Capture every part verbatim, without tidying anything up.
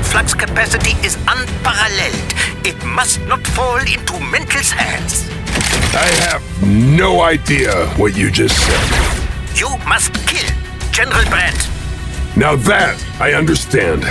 flux capacity is unparalleled. It must not fall into Mental's hands. I have no idea what you just said. You must kill General Brandt. Now that I understand.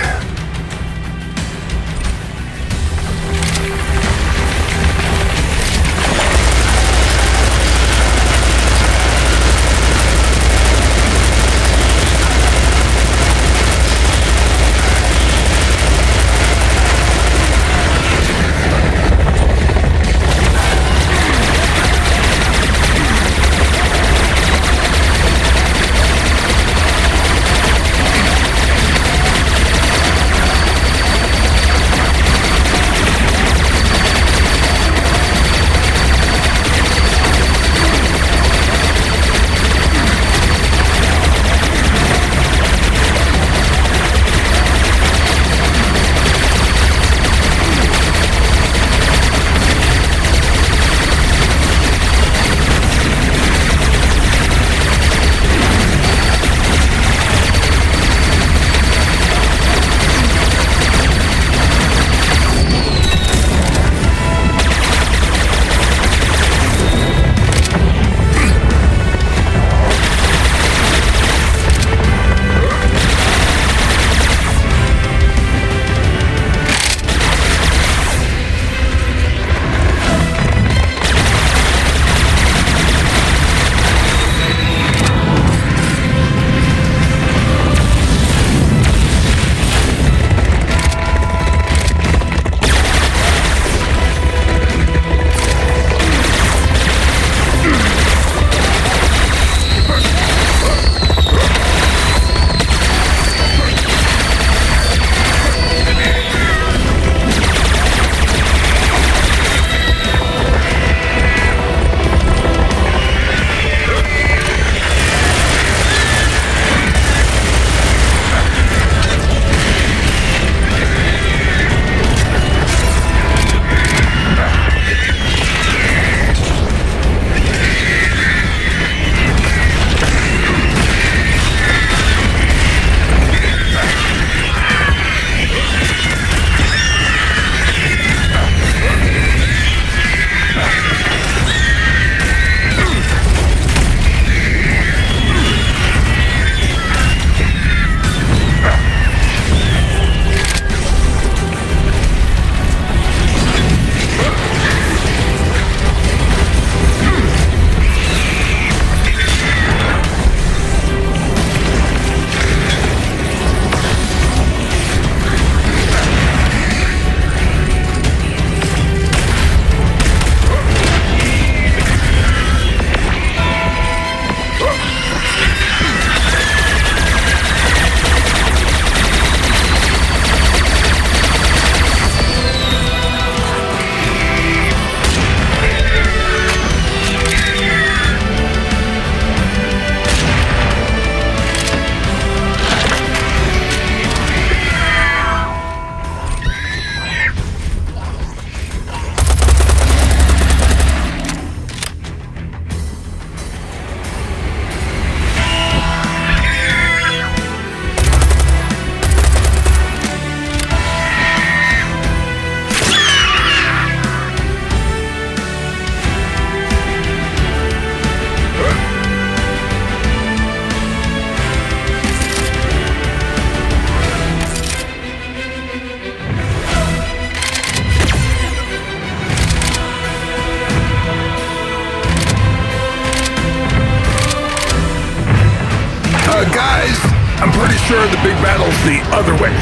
sure the big battle's the other way.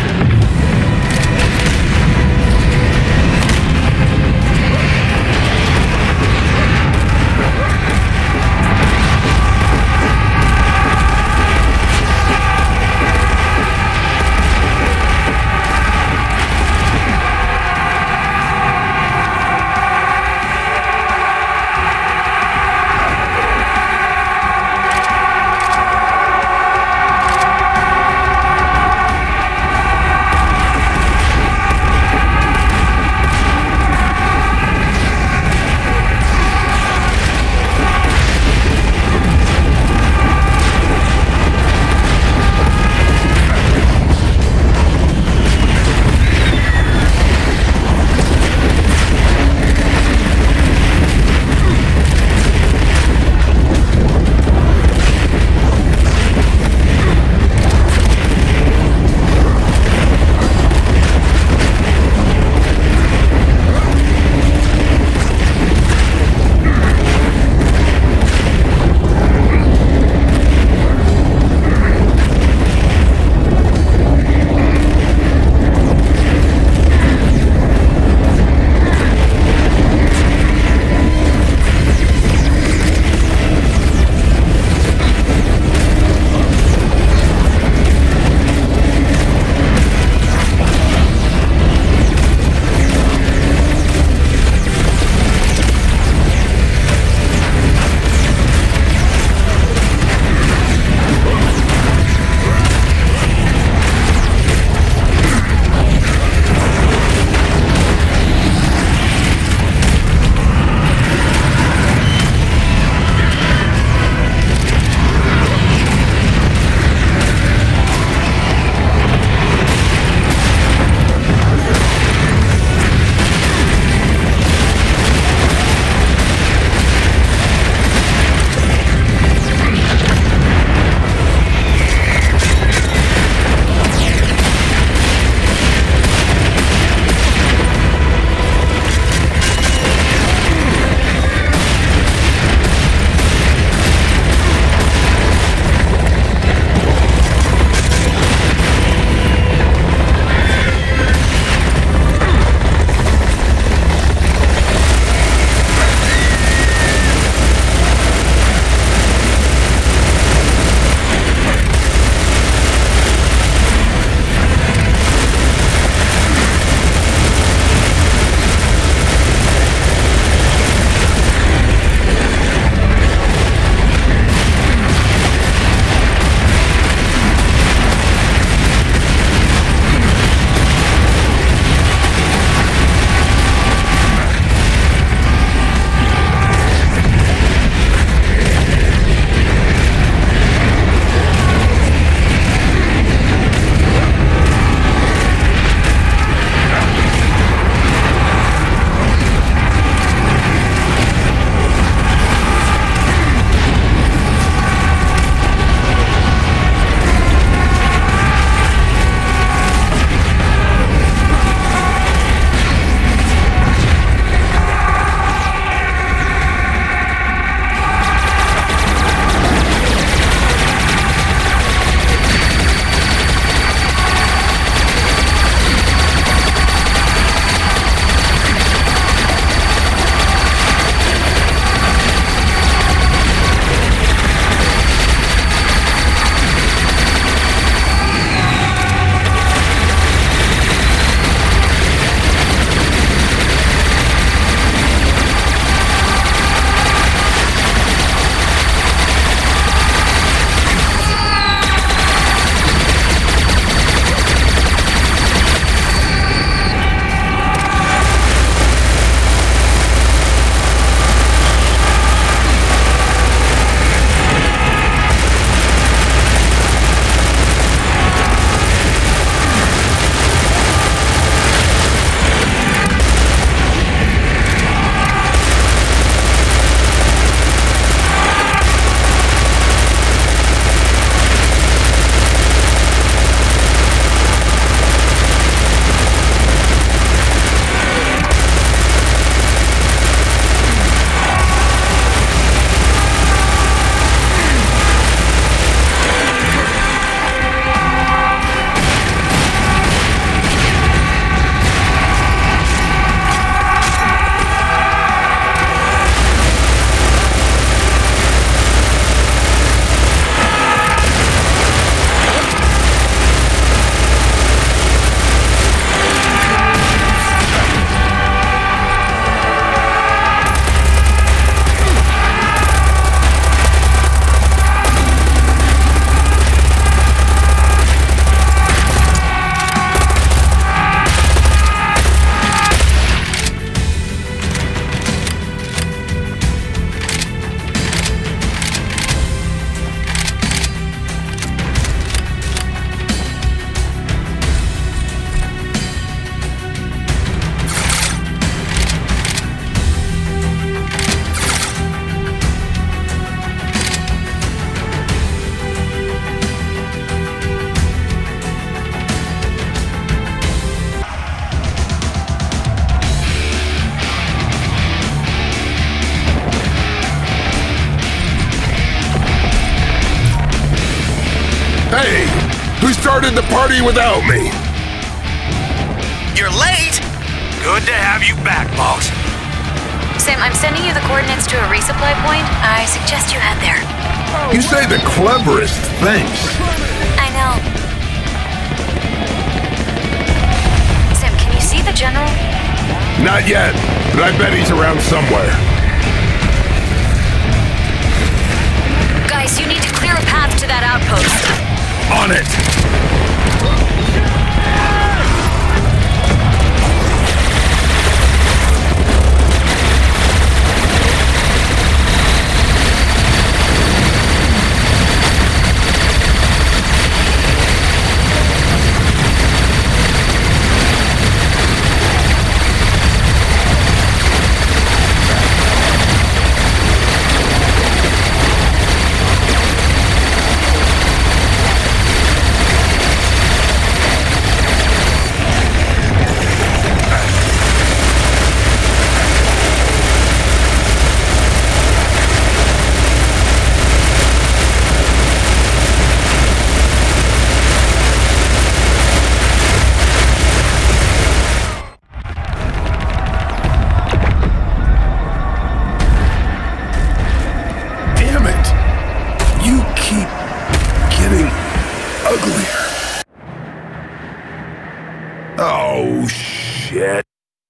started the party without me. You're late! Good to have you back, boss. Sam, I'm sending you the coordinates to a resupply point. I suggest you head there. You say the cleverest things. I know. Sam, can you see the general? Not yet, but I bet he's around somewhere. Guys, you need to clear a path to that outpost. On it! Oh, shit.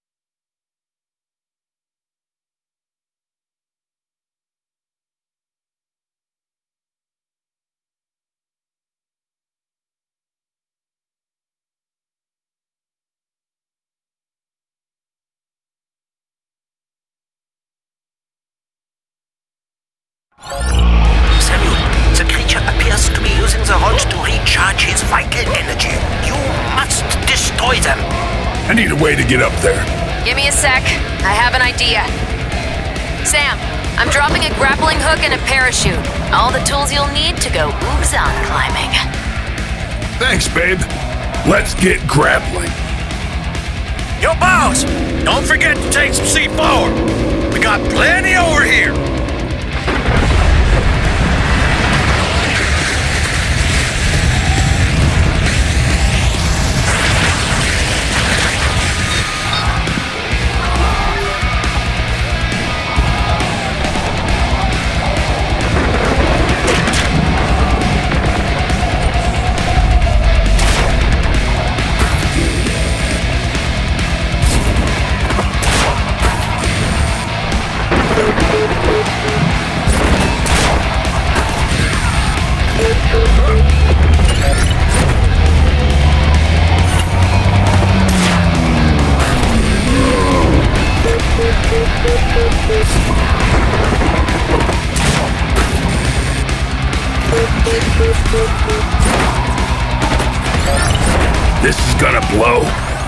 Samuel, the creature appears to be using the rods to recharge his vital energy. You must destroy them. I need a way to get up there. Give me a sec. I have an idea. Sam, I'm dropping a grappling hook and a parachute. All the tools you'll need to go Oogzon climbing. Thanks, babe. Let's get grappling. Yo, boss! Don't forget to take some C four. We got plenty over here. This is gonna blow.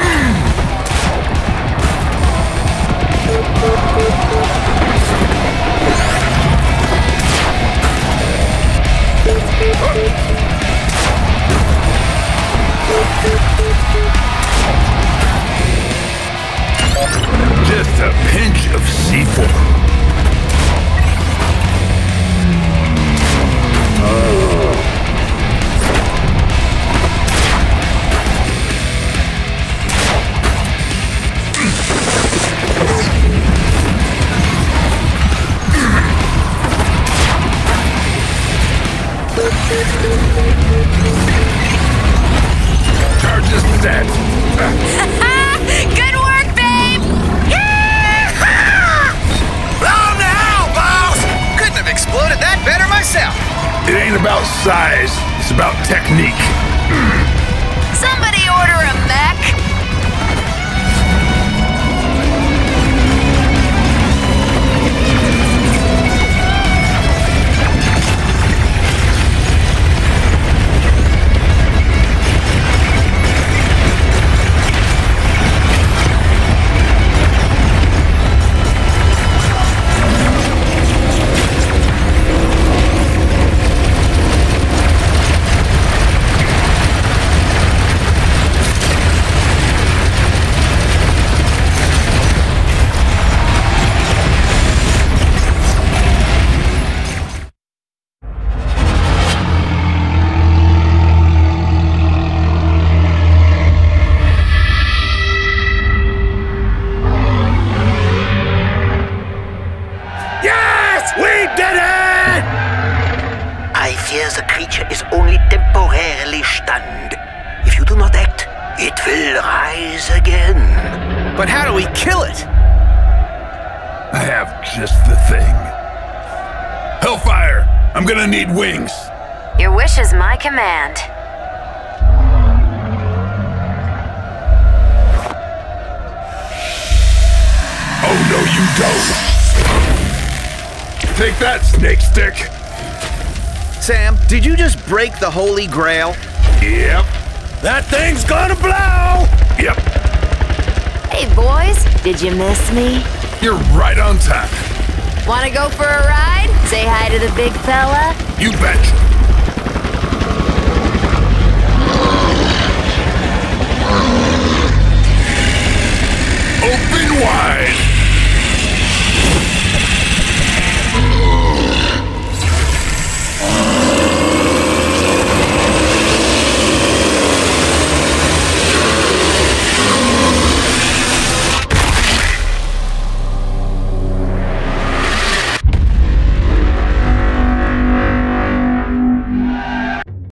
Just a pinch of C four. Charge is set. Good work, babe! Blow now, boss! Couldn't have exploded that better myself. It ain't about size, it's about technique. Somebody order a mech. will rise again. But how do we kill it? I have just the thing. Hellfire! I'm gonna need wings. Your wish is my command. Oh, no, you don't. Take that, snake stick. Sam, did you just break the Holy Grail? Yep. That thing's gonna blow! Yep. Hey, boys, did you miss me? You're right on time. Want to go for a ride? Say hi to the big fella? You betcha.